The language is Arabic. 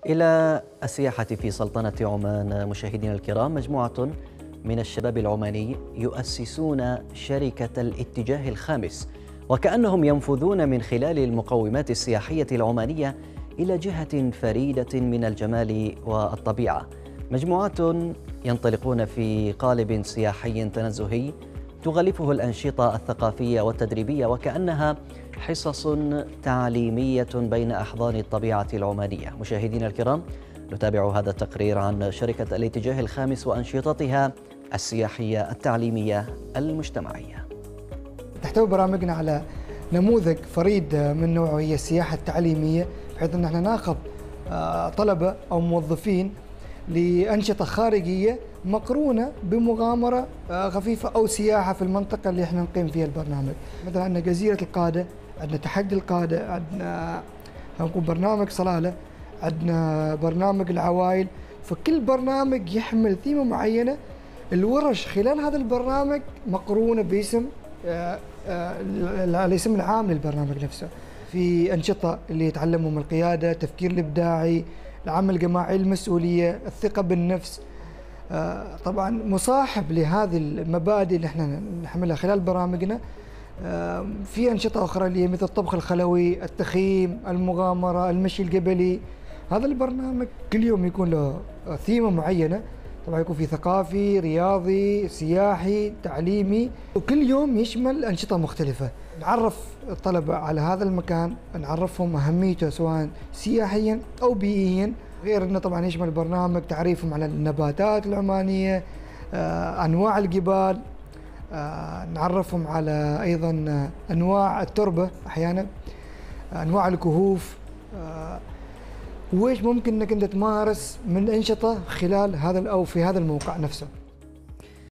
إلى السياحة في سلطنة عمان مشاهدينا الكرام. مجموعة من الشباب العماني يؤسسون شركة الاتجاه الخامس، وكأنهم ينفذون من خلال المقومات السياحية العمانية إلى جهة فريدة من الجمال والطبيعة. مجموعات ينطلقون في قالب سياحي تنزهي تغلفه الأنشطة الثقافية والتدريبية، وكأنها حصص تعليمية بين أحضان الطبيعة العمانية. مشاهدينا الكرام، نتابع هذا التقرير عن شركة الاتجاه الخامس وأنشطتها السياحية التعليمية المجتمعية. تحتوي برامجنا على نموذج فريد من نوعه، هي السياحة التعليمية، بحيث أن احنا ناخذ طلبة أو موظفين لأنشطة خارجية مقرونة بمغامرة خفيفة أو سياحة في المنطقة اللي احنا نقيم فيها البرنامج. مثلا عندنا جزيرة القادة، عندنا تحدي القادة، عندنا هنقول برنامج صلالة، عندنا برنامج العوائل. فكل برنامج يحمل ثيمة معينة. الورش خلال هذا البرنامج مقرونة باسم الاسم العام للبرنامج نفسه. في أنشطة اللي يتعلمهم القيادة، التفكير الإبداعي، العمل الجماعي، المسؤولية، الثقة بالنفس. طبعا مصاحب لهذه المبادئ اللي احنا نحملها خلال برامجنا في أنشطة أخرى اللي هي مثل الطبخ الخلوي، التخييم، المغامرة، المشي الجبلي. هذا البرنامج كل يوم يكون له ثيمة معينة، طبعا يكون في ثقافي، رياضي، سياحي، تعليمي، وكل يوم يشمل أنشطة مختلفة. نعرف الطلبة على هذا المكان، نعرفهم أهميته سواء سياحيا أو بيئيا، غير أنه طبعا يشمل البرنامج تعريفهم على النباتات العمانية، أنواع الجبال، نعرفهم على أيضا أنواع التربة، أحيانا أنواع الكهوف، وإيش ممكن أنك أنت تمارس من أنشطة خلال هذا أو في هذا الموقع نفسه.